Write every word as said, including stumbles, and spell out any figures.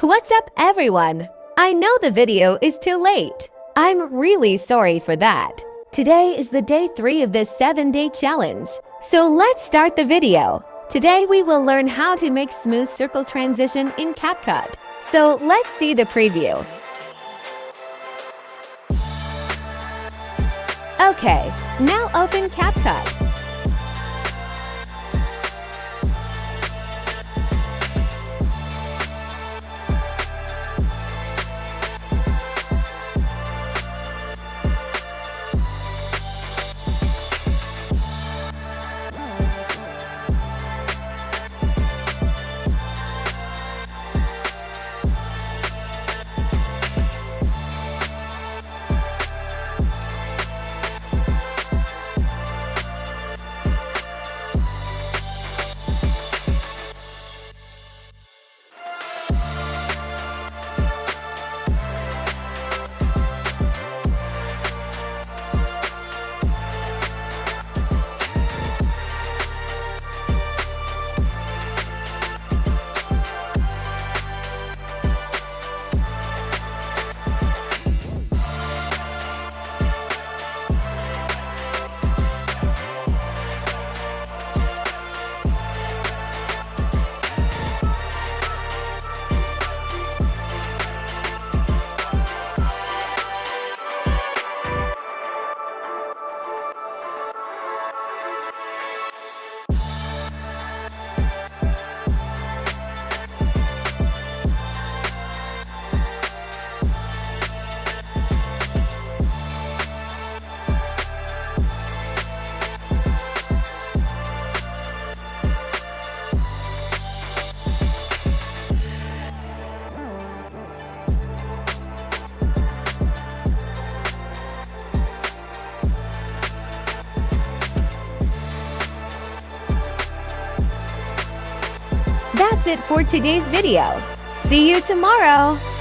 What's up, everyone? I know the video is too late. I'm really sorry for that. Today is the day three of this seven-day challenge. So let's start the video. Today we will learn how to make smooth circle transition in Capcut. So let's see the preview. Okay, now open Capcut. That's it for today's video. See you tomorrow!